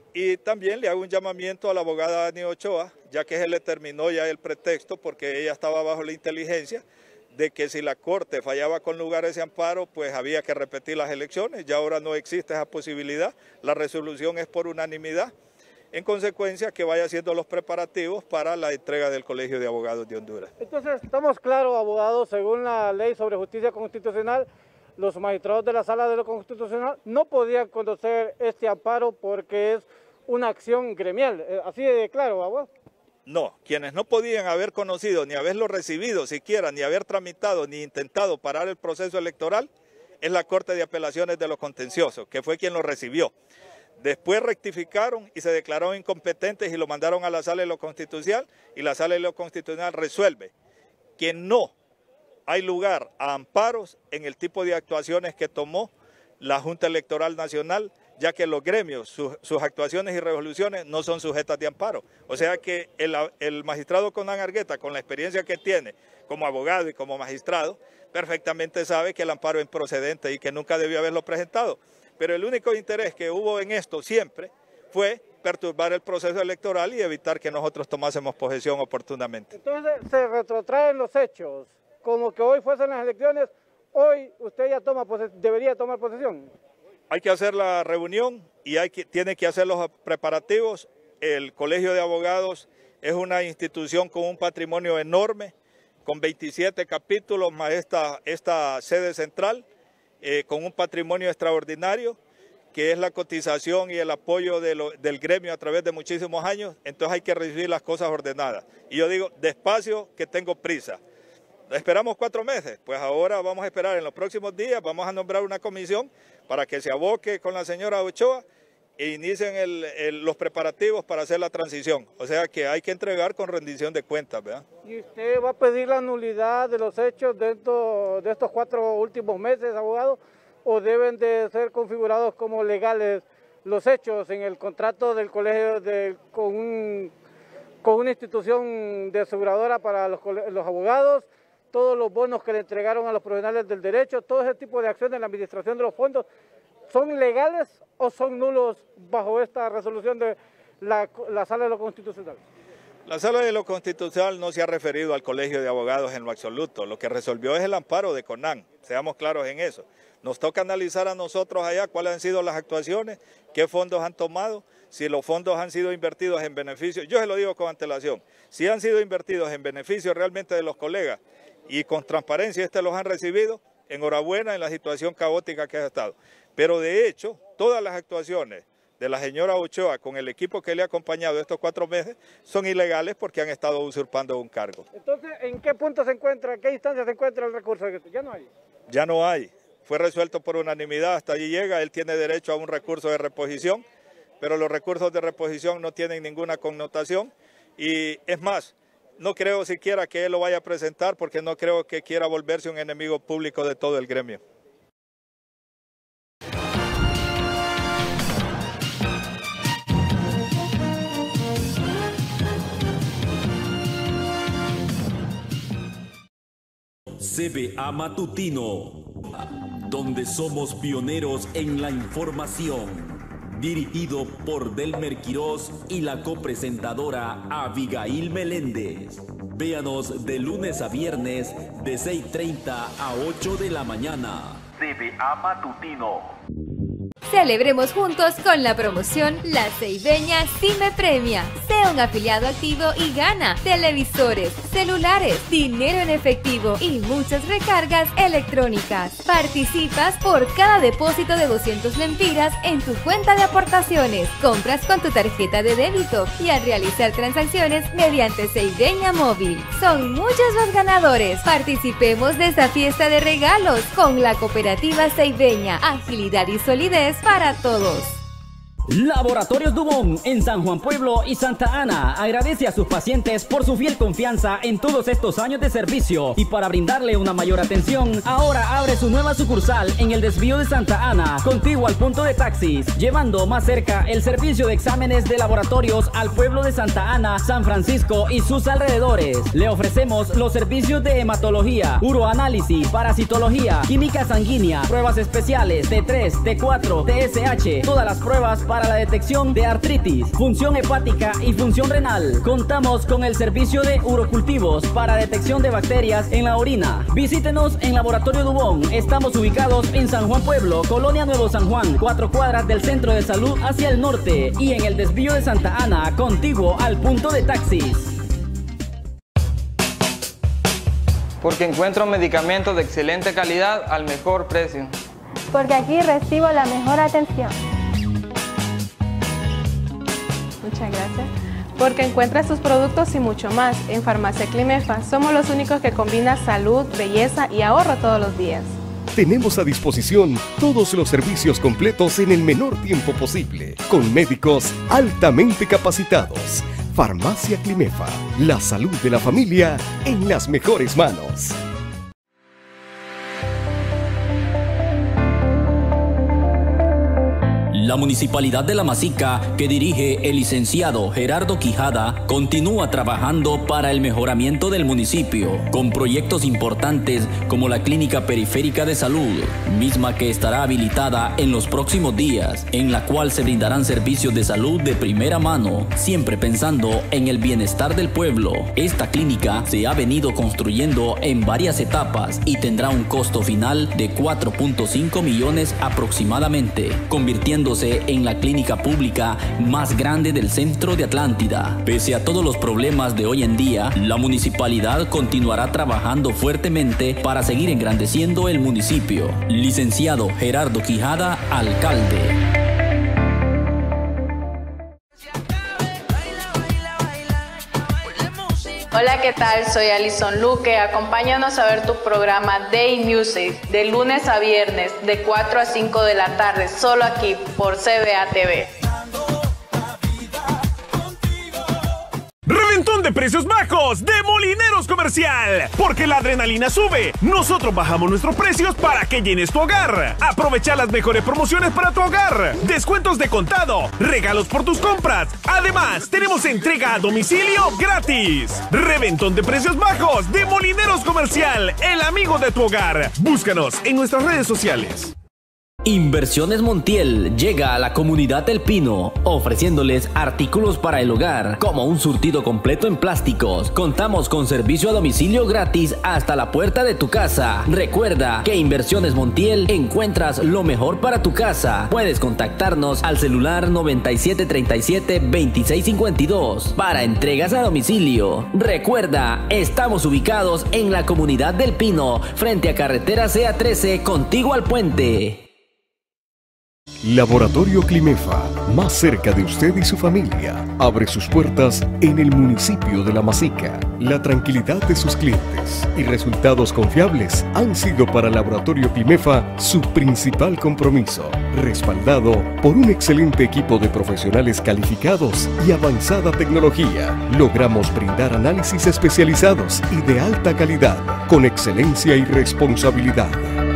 Y también le hago un llamamiento a la abogada Dani Ochoa, ya que se le terminó ya el pretexto porque ella estaba bajo la inteligencia de que si la Corte fallaba con lugar ese amparo, pues había que repetir las elecciones. Ya ahora no existe esa posibilidad, la resolución es por unanimidad. En consecuencia, que vaya haciendo los preparativos para la entrega del Colegio de Abogados de Honduras. Entonces, estamos claros, abogados, según la ley sobre justicia constitucional, los magistrados de la Sala de lo Constitucional no podían conocer este amparo porque es una acción gremial. Así de claro, abogado. No, quienes no podían haber conocido, ni haberlo recibido siquiera, ni haber tramitado, ni intentado parar el proceso electoral, es la Corte de Apelaciones de los Contenciosos, que fue quien lo recibió. Después rectificaron y se declararon incompetentes y lo mandaron a la Sala de lo Constitucional, y la Sala de lo Constitucional resuelve que no hay lugar a amparos en el tipo de actuaciones que tomó la Junta Electoral Nacional, ya que los gremios, sus, sus actuaciones y resoluciones no son sujetas de amparo. O sea que el, el magistrado Conan Argueta, con la experiencia que tiene como abogado y como magistrado, perfectamente sabe que el amparo es improcedente y que nunca debió haberlo presentado. Pero el único interés que hubo en esto siempre fue perturbar el proceso electoral y evitar que nosotros tomásemos posesión oportunamente. Entonces se retrotraen los hechos, como que hoy fuesen las elecciones, hoy usted ya toma debería tomar posesión. Hay que hacer la reunión y hay que, tiene que hacer los preparativos. El Colegio de Abogados es una institución con un patrimonio enorme, con veintisiete capítulos más esta, esta sede central, eh, con un patrimonio extraordinario, que es la cotización y el apoyo de lo, del gremio a través de muchísimos años. Entonces hay que recibir las cosas ordenadas. Y yo digo, despacio, que tengo prisa. Esperamos cuatro meses, pues ahora vamos a esperar en los próximos días, vamos a nombrar una comisión para que se aboque con la señora Ochoa e inicien el, el, los preparativos para hacer la transición. O sea que hay que entregar con rendición de cuentas, ¿verdad? ¿Y usted va a pedir la nulidad de los hechos dentro de estos cuatro últimos meses, abogado? ¿O deben de ser configurados como legales los hechos en el contrato del colegio de, con un con una institución de aseguradora para los, los abogados, todos los bonos que le entregaron a los profesionales del derecho, todo ese tipo de acciones en la administración de los fondos, ¿son legales o son nulos bajo esta resolución de la, la Sala de lo Constitucional? La Sala de lo Constitucional no se ha referido al Colegio de Abogados en lo absoluto. Lo que resolvió es el amparo de CONAN, seamos claros en eso. Nos toca analizar a nosotros allá cuáles han sido las actuaciones, qué fondos han tomado, si los fondos han sido invertidos en beneficio. Yo se lo digo con antelación, si han sido invertidos en beneficio realmente de los colegas y con transparencia este los han recibido, enhorabuena en la situación caótica que ha estado. Pero de hecho, todas las actuaciones de la señora Ochoa con el equipo que le ha acompañado estos cuatro meses son ilegales porque han estado usurpando un cargo. Entonces, ¿en qué punto se encuentra, en qué instancia se encuentra el recurso? Ya no hay. Ya no hay. Fue resuelto por unanimidad, hasta allí llega, él tiene derecho a un recurso de reposición, pero los recursos de reposición no tienen ninguna connotación y es más, no creo siquiera que él lo vaya a presentar porque no creo que quiera volverse un enemigo público de todo el gremio. C B A Matutino, donde somos pioneros en la información. Dirigido por Delmer Quirós y la copresentadora Abigail Meléndez. Véanos de lunes a viernes de seis y treinta a ocho de la mañana. C B A Matutino. Celebremos juntos con la promoción La Ceibeña sí me premia. Sea un afiliado activo y gana televisores, celulares, dinero en efectivo y muchas recargas electrónicas. Participas por cada depósito de doscientos lempiras en tu cuenta de aportaciones. Compras con tu tarjeta de débito y al realizar transacciones mediante Ceibeña Móvil. Son muchos los ganadores. Participemos de esta fiesta de regalos con la cooperativa Ceibeña. Agilidad y solidez para todos. Laboratorios Dubón en San Juan Pueblo y Santa Ana agradece a sus pacientes por su fiel confianza en todos estos años de servicio y para brindarle una mayor atención, ahora abre su nueva sucursal en el desvío de Santa Ana, contiguo al punto de taxis, llevando más cerca el servicio de exámenes de laboratorios al pueblo de Santa Ana, San Francisco y sus alrededores. Le ofrecemos los servicios de hematología, uroanálisis, parasitología, química sanguínea, pruebas especiales T tres, T cuatro, T S H, todas las pruebas para para la detección de artritis, función hepática y función renal. Contamos con el servicio de urocultivos para detección de bacterias en la orina. Visítenos en Laboratorio Dubón. Estamos ubicados en San Juan Pueblo, Colonia Nuevo San Juan, cuatro cuadras del Centro de Salud hacia el norte y en el desvío de Santa Ana, contiguo al punto de taxis. Porque encuentro medicamentos de excelente calidad al mejor precio. Porque aquí recibo la mejor atención. Muchas gracias. Porque encuentra sus productos y mucho más en Farmacia Climefa. Somos los únicos que combinan salud, belleza y ahorro todos los días. Tenemos a disposición todos los servicios completos en el menor tiempo posible, con médicos altamente capacitados. Farmacia Climefa, la salud de la familia en las mejores manos. La Municipalidad de La Masica, que dirige el licenciado Gerardo Quijada, continúa trabajando para el mejoramiento del municipio, con proyectos importantes como la Clínica Periférica de Salud, misma que estará habilitada en los próximos días, en la cual se brindarán servicios de salud de primera mano, siempre pensando en el bienestar del pueblo. Esta clínica se ha venido construyendo en varias etapas y tendrá un costo final de cuatro punto cinco millones aproximadamente, convirtiéndose en la clínica pública más grande del centro de Atlántida. Pese a todos los problemas de hoy en día, la municipalidad continuará trabajando fuertemente para seguir engrandeciendo el municipio. Licenciado Gerardo Quijada, alcalde. Hola, ¿qué tal? Soy Alison Luque. Acompáñanos a ver tu programa Day Music de lunes a viernes de cuatro a cinco de la tarde, solo aquí por C B A T V. Reventón de precios bajos de Molineros Comercial. Porque la adrenalina sube, nosotros bajamos nuestros precios para que llenes tu hogar. Aprovecha las mejores promociones para tu hogar. Descuentos de contado, regalos por tus compras. Además, tenemos entrega a domicilio gratis. Reventón de precios bajos de Molineros Comercial, el amigo de tu hogar. Búscanos en nuestras redes sociales. Inversiones Montiel llega a la comunidad del Pino, ofreciéndoles artículos para el hogar, como un surtido completo en plásticos. Contamos con servicio a domicilio gratis hasta la puerta de tu casa. Recuerda que Inversiones Montiel encuentras lo mejor para tu casa. Puedes contactarnos al celular noventa y siete treinta y siete veintiséis cincuenta y dos para entregas a domicilio. Recuerda, estamos ubicados en la comunidad del Pino, frente a carretera C A trece, contiguo al puente. Laboratorio Climefa, más cerca de usted y su familia, abre sus puertas en el municipio de La Masica. La tranquilidad de sus clientes y resultados confiables han sido para Laboratorio Climefa su principal compromiso, respaldado por un excelente equipo de profesionales calificados y avanzada tecnología. Logramos brindar análisis especializados y de alta calidad, con excelencia y responsabilidad.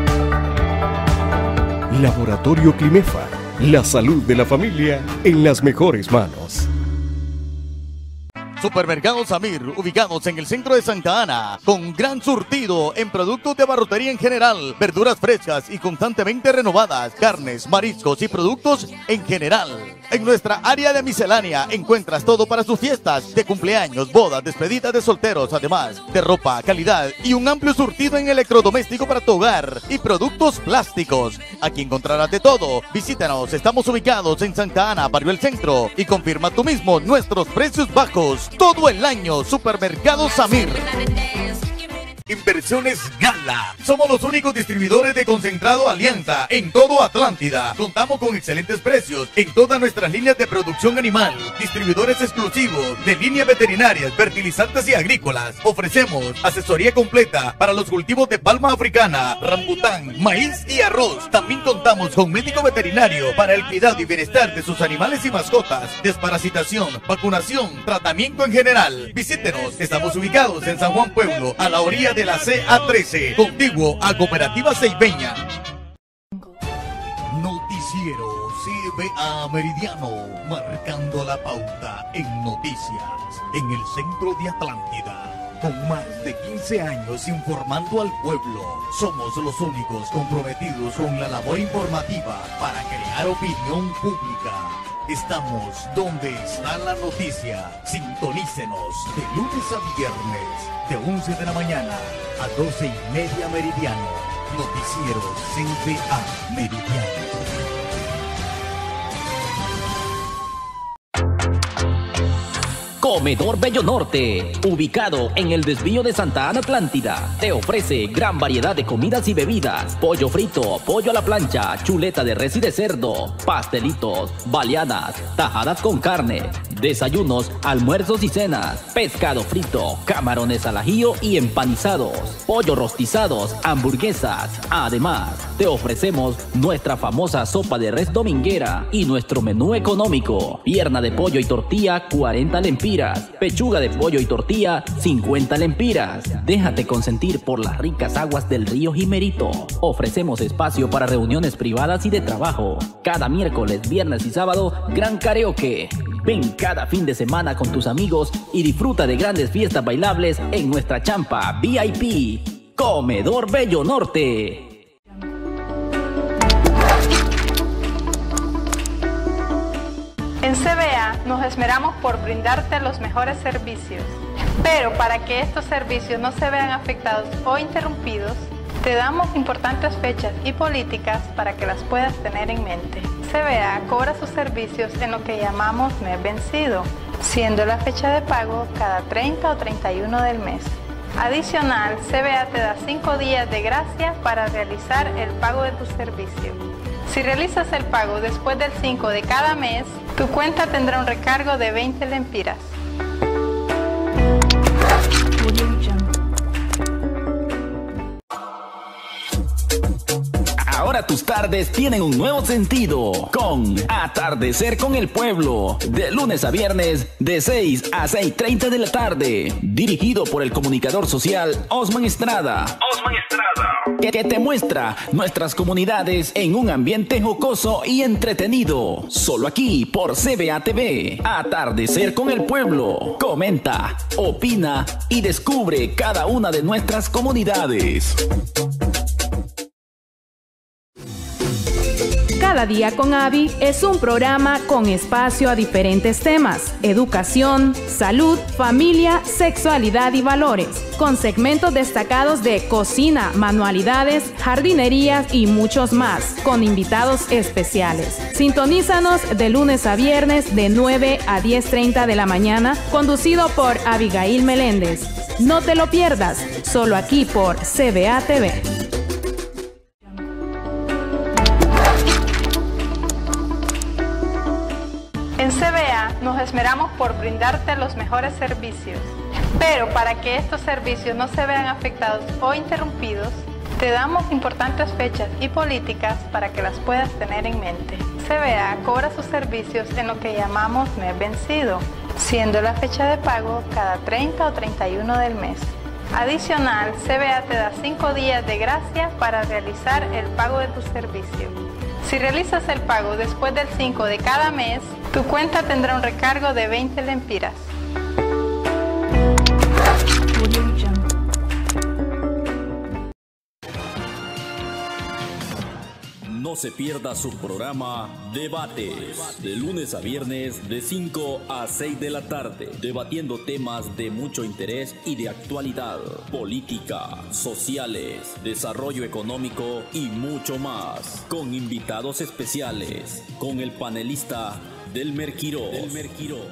Laboratorio Climefa, la salud de la familia en las mejores manos. Supermercados Samir, ubicados en el centro de Santa Ana, con gran surtido en productos de abarrotería en general, verduras frescas y constantemente renovadas, carnes, mariscos y productos en general. En nuestra área de miscelánea encuentras todo para sus fiestas de cumpleaños, bodas, despedidas de solteros, además de ropa, calidad y un amplio surtido en electrodoméstico para tu hogar y productos plásticos. Aquí encontrarás de todo. Visítanos, estamos ubicados en Santa Ana, Barrio El Centro, y confirma tú mismo nuestros precios bajos todo el año. Supermercado Samir. Inversiones Gala. Somos los únicos distribuidores de concentrado Alianza en todo Atlántida. Contamos con excelentes precios en todas nuestras líneas de producción animal. Distribuidores exclusivos de líneas veterinarias, fertilizantes y agrícolas. Ofrecemos asesoría completa para los cultivos de palma africana, rambután, maíz y arroz. También contamos con médico veterinario para el cuidado y bienestar de sus animales y mascotas. Desparasitación, vacunación, tratamiento en general. Visítenos. Estamos ubicados en San Juan Pueblo, a la orilla de la C A trece, contiguo a Cooperativa Ceibeña. Noticiero C B A Meridiano, marcando la pauta en noticias en el centro de Atlántida. Con más de quince años informando al pueblo, somos los únicos comprometidos con la labor informativa para crear opinión pública. Estamos donde está la noticia. Sintonícenos de lunes a viernes, de once de la mañana a doce y media meridiano. Noticiero C B A Meridiano. Comedor Bello Norte, ubicado en el desvío de Santa Ana Atlántida, te ofrece gran variedad de comidas y bebidas: pollo frito, pollo a la plancha, chuleta de res y de cerdo, pastelitos, baleadas, tajadas con carne, desayunos, almuerzos y cenas, pescado frito, camarones al ajillo y empanizados, pollo rostizados, hamburguesas. Además, te ofrecemos nuestra famosa sopa de res dominguera y nuestro menú económico: pierna de pollo y tortilla, cuarenta lempiras, pechuga de pollo y tortilla, cincuenta lempiras. Déjate consentir por las ricas aguas del río Jimerito. Ofrecemos espacio para reuniones privadas y de trabajo. Cada miércoles, viernes y sábado, gran karaoke. Ven cada fin de semana con tus amigos y disfruta de grandes fiestas bailables en nuestra champa V I P. Comedor Bello Norte. En C B A nos esmeramos por brindarte los mejores servicios, pero para que estos servicios no se vean afectados o interrumpidos, te damos importantes fechas y políticas para que las puedas tener en mente. C B A cobra sus servicios en lo que llamamos mes vencido, siendo la fecha de pago cada treinta o treinta y uno del mes. Adicional, C B A te da cinco días de gracia para realizar el pago de tu servicio. Si realizas el pago después del cinco de cada mes, tu cuenta tendrá un recargo de veinte lempiras. Ahora Ahora tus tardes tienen un nuevo sentido con Atardecer con el Pueblo, de lunes a viernes de seis a seis y treinta de la tarde, dirigido por el comunicador social Osman Estrada. Osman Estrada. Que, que te muestra nuestras comunidades en un ambiente jocoso y entretenido. Solo aquí por C B A T V. Atardecer con el Pueblo. Comenta, opina y descubre cada una de nuestras comunidades. Cada día con Abby es un programa con espacio a diferentes temas: educación, salud, familia, sexualidad y valores, con segmentos destacados de cocina, manualidades, jardinerías y muchos más, con invitados especiales. Sintonízanos de lunes a viernes de nueve a diez treinta de la mañana, conducido por Abigail Meléndez. No te lo pierdas, solo aquí por C B A T V. En C B A nos esmeramos por brindarte los mejores servicios, pero para que estos servicios no se vean afectados o interrumpidos, te damos importantes fechas y políticas para que las puedas tener en mente. C B A cobra sus servicios en lo que llamamos mes vencido, siendo la fecha de pago cada treinta o treinta y uno del mes. Adicional, C B A te da cinco días de gracia para realizar el pago de tu servicio. Si realizas el pago después del cinco de cada mes, tu cuenta tendrá un recargo de veinte lempiras. No se pierda su programa Debates, de lunes a viernes de cinco a seis de la tarde, debatiendo temas de mucho interés y de actualidad, política, sociales, desarrollo económico y mucho más, con invitados especiales, con el panelista Delmer Quiroz. Delmer Quiroz.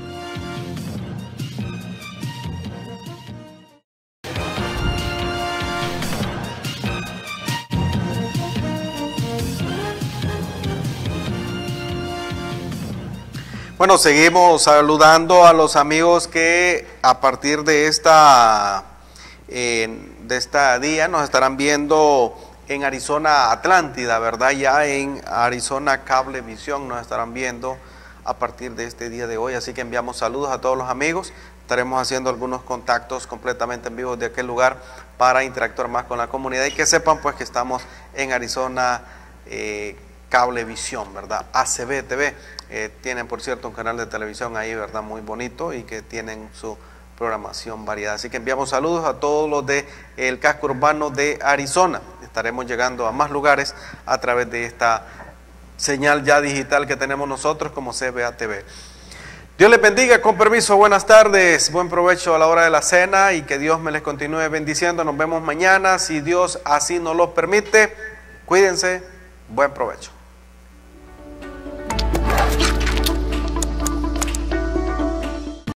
Bueno, seguimos saludando a los amigos que a partir de esta eh, de este día nos estarán viendo en Arizona Atlántida, ¿verdad? Ya en Arizona Cablevisión nos estarán viendo a partir de este día de hoy, así que enviamos saludos a todos los amigos. Estaremos haciendo algunos contactos completamente en vivo de aquel lugar para interactuar más con la comunidad y que sepan pues que estamos en Arizona eh, Cablevisión, ¿verdad? A C B T V. Eh, tienen, por cierto, un canal de televisión ahí, ¿verdad? Muy bonito y que tienen su programación variada. Así que enviamos saludos a todos los de el casco urbano de Arizona. Estaremos llegando a más lugares a través de esta señal ya digital que tenemos nosotros como C B A T V. Dios les bendiga, con permiso, buenas tardes, buen provecho a la hora de la cena y que Dios me les continúe bendiciendo. Nos vemos mañana, si Dios así nos lo permite. Cuídense, buen provecho.